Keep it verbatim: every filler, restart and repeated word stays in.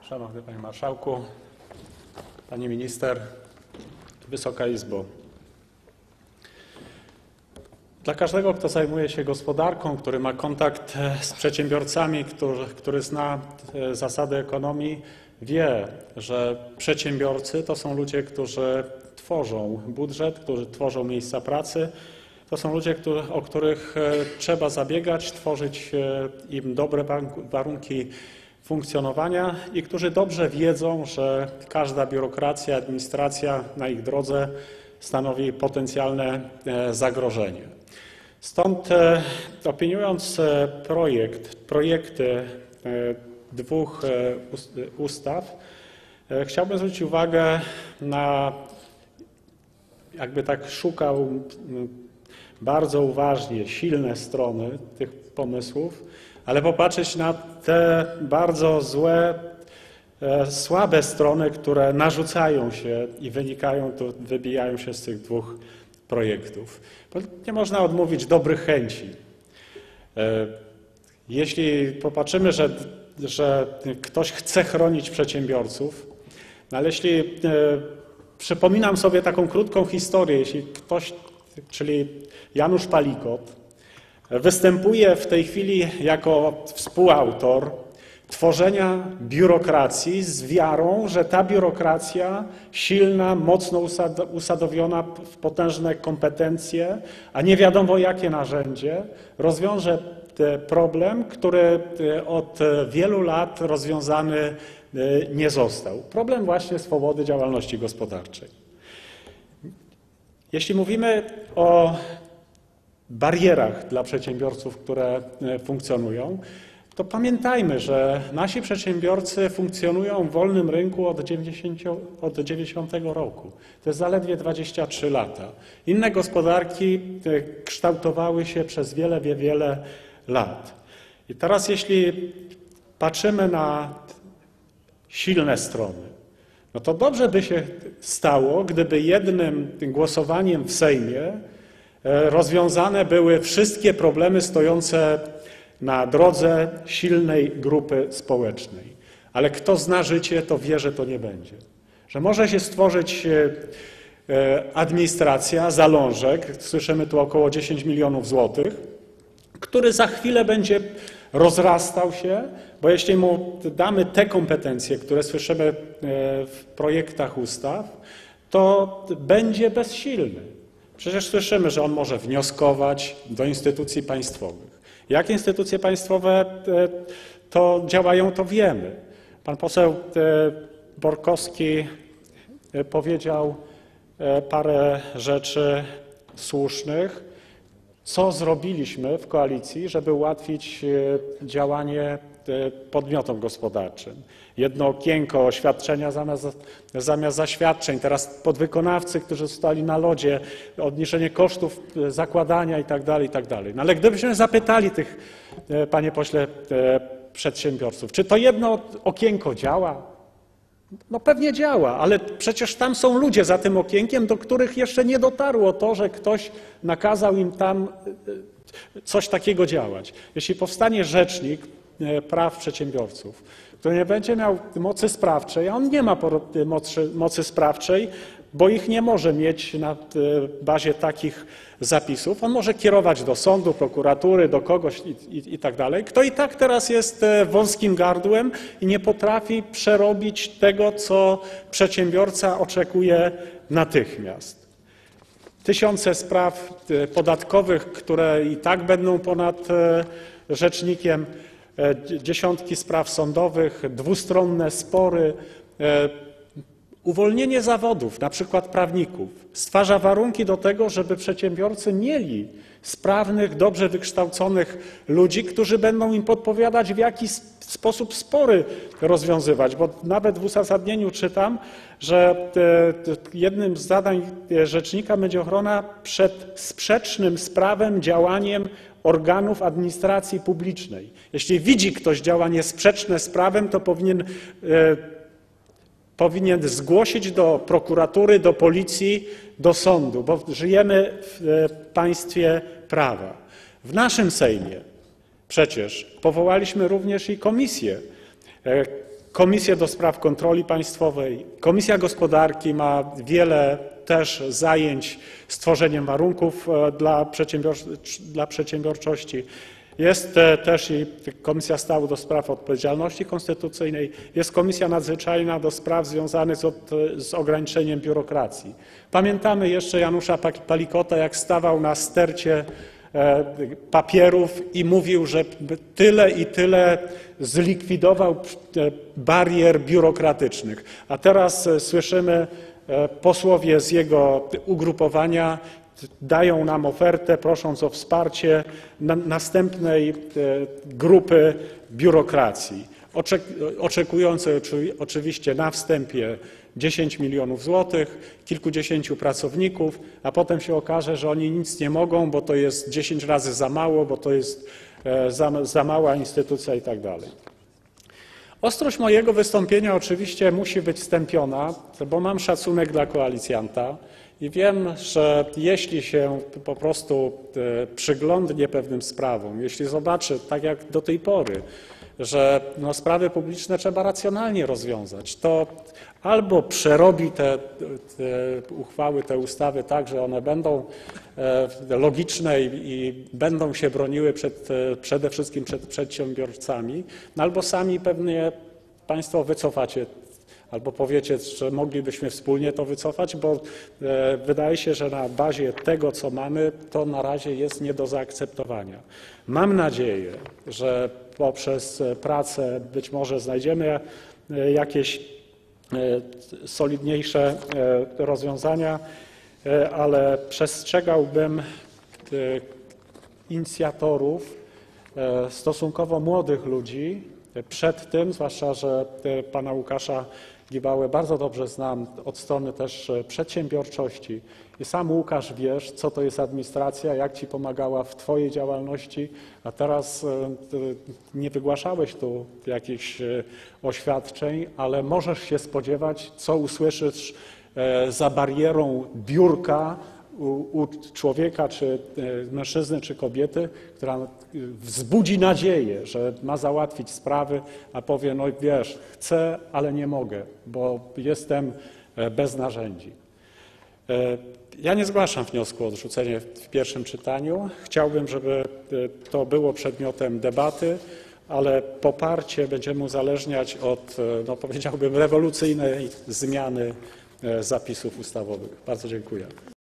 Szanowny Panie Marszałku, Pani Minister, Wysoka Izbo. Dla każdego, kto zajmuje się gospodarką, który ma kontakt z przedsiębiorcami, który, który zna zasady ekonomii, wie, że przedsiębiorcy to są ludzie, którzy tworzą budżet, którzy tworzą miejsca pracy. To są ludzie, o których trzeba zabiegać, tworzyć im dobre warunki funkcjonowania i którzy dobrze wiedzą, że każda biurokracja, administracja na ich drodze stanowi potencjalne zagrożenie. Stąd opiniując projekt, projekty dwóch ustaw, chciałbym zwrócić uwagę na, jakby tak szukał bardzo uważnie, silne strony tych pomysłów, ale popatrzeć na te bardzo złe, słabe strony, które narzucają się i wynikają, to wybijają się z tych dwóch projektów. Bo nie można odmówić dobrych chęci. Jeśli popatrzymy, że, że ktoś chce chronić przedsiębiorców, no ale jeśli przypominam sobie taką krótką historię, jeśli ktoś, czyli Janusz Palikot, występuje w tej chwili jako współautor tworzenia biurokracji z wiarą, że ta biurokracja silna, mocno usadowiona w potężne kompetencje, a nie wiadomo jakie narzędzie, rozwiąże problem, który od wielu lat rozwiązany nie został. Problem właśnie swobody działalności gospodarczej. Jeśli mówimy o barierach dla przedsiębiorców, które funkcjonują, to pamiętajmy, że nasi przedsiębiorcy funkcjonują w wolnym rynku od dziewięćdziesiątego roku. To jest zaledwie dwadzieścia trzy lata. Inne gospodarki kształtowały się przez wiele, wiele lat. I teraz jeśli patrzymy na silne strony, no to dobrze by się stało, gdyby jednym głosowaniem w Sejmie rozwiązane były wszystkie problemy stojące na drodze silnej grupy społecznej. Ale kto zna życie, to wie, że to nie będzie. Że może się stworzyć administracja, zalążek, słyszymy tu około dziesięć milionów złotych, który za chwilę będzie rozrastał się, bo jeśli mu damy te kompetencje, które słyszymy w projektach ustaw, to będzie bezsilny. Przecież słyszymy, że on może wnioskować do instytucji państwowych. Jak instytucje państwowe to działają, to wiemy. Pan poseł Borkowski powiedział parę rzeczy słusznych. Co zrobiliśmy w koalicji, żeby ułatwić działanie podmiotom gospodarczym? Jedno okienko oświadczenia zamiast, zamiast zaświadczeń, teraz podwykonawcy, którzy stali na lodzie, obniżenie kosztów zakładania itd., itd. No ale gdybyśmy zapytali tych, panie pośle, przedsiębiorców, czy to jedno okienko działa? No pewnie działa, ale przecież tam są ludzie za tym okienkiem, do których jeszcze nie dotarło to, że ktoś nakazał im tam coś takiego działać. Jeśli powstanie rzecznik praw przedsiębiorców, który nie będzie miał mocy sprawczej, a on nie ma mocy, mocy sprawczej, bo ich nie może mieć na bazie takich zapisów. On może kierować do sądu, prokuratury, do kogoś i, i, i tak dalej. Kto i tak teraz jest wąskim gardłem i nie potrafi przerobić tego, co przedsiębiorca oczekuje natychmiast. Tysiące spraw podatkowych, które i tak będą ponad rzecznikiem, dziesiątki spraw sądowych, dwustronne spory. Uwolnienie zawodów, na przykład prawników, stwarza warunki do tego, żeby przedsiębiorcy mieli sprawnych, dobrze wykształconych ludzi, którzy będą im podpowiadać, w jaki sposób spory rozwiązywać. Bo nawet w uzasadnieniu czytam, że jednym z zadań rzecznika będzie ochrona przed sprzecznym z prawem działaniem organów administracji publicznej. Jeśli widzi ktoś działanie sprzeczne z prawem, to powinien powinien zgłosić do prokuratury, do policji, do sądu, bo żyjemy w państwie prawa. W naszym Sejmie przecież powołaliśmy również i komisję. Komisję do Spraw Kontroli Państwowej. Komisja Gospodarki ma wiele też zajęć z tworzeniem warunków dla, przedsiębior dla przedsiębiorczości. Jest też i Komisja Stału do Spraw Odpowiedzialności Konstytucyjnej, jest Komisja Nadzwyczajna do spraw związanych z, od, z ograniczeniem biurokracji. Pamiętamy jeszcze Janusza Palikota, jak stawał na stercie papierów i mówił, że tyle i tyle zlikwidował barier biurokratycznych. A teraz słyszymy, posłowie z jego ugrupowania dają nam ofertę, prosząc o wsparcie na następnej grupy biurokracji, oczekującej oczywiście na wstępie dziesięć milionów złotych, kilkudziesięciu pracowników, a potem się okaże, że oni nic nie mogą, bo to jest dziesięć razy za mało, bo to jest za, za mała instytucja i tak dalej. Ostrość mojego wystąpienia oczywiście musi być stępiona, bo mam szacunek dla koalicjanta i wiem, że jeśli się po prostu przyglądnie pewnym sprawom, jeśli zobaczy, tak jak do tej pory, że no, sprawy publiczne trzeba racjonalnie rozwiązać, to albo przerobi te, te uchwały, te ustawy tak, że one będą logiczne i, i będą się broniły przed, przede wszystkim przed przedsiębiorcami, no, albo sami pewnie Państwo wycofacie, albo powiecie, że moglibyśmy wspólnie to wycofać, bo wydaje się, że na bazie tego, co mamy, to na razie jest nie do zaakceptowania. Mam nadzieję, że poprzez pracę być może znajdziemy jakieś solidniejsze rozwiązania, ale przestrzegałbym inicjatorów, stosunkowo młodych ludzi przed tym, zwłaszcza że pana Łukasza Gibałę bardzo dobrze znam od strony też przedsiębiorczości i sam Łukasz wiesz, co to jest administracja, jak ci pomagała w twojej działalności, a teraz nie wygłaszałeś tu jakichś oświadczeń, ale możesz się spodziewać, co usłyszysz za barierą biurka u, u człowieka, czy mężczyzny, czy kobiety, która wzbudzi nadzieję, że ma załatwić sprawy, a powie, no wiesz, chcę, ale nie mogę, bo jestem bez narzędzi. Ja nie zgłaszam wniosku o odrzucenie w pierwszym czytaniu. Chciałbym, żeby to było przedmiotem debaty, ale poparcie będziemy uzależniać od, no powiedziałbym, rewolucyjnej zmiany zapisów ustawowych. Bardzo dziękuję.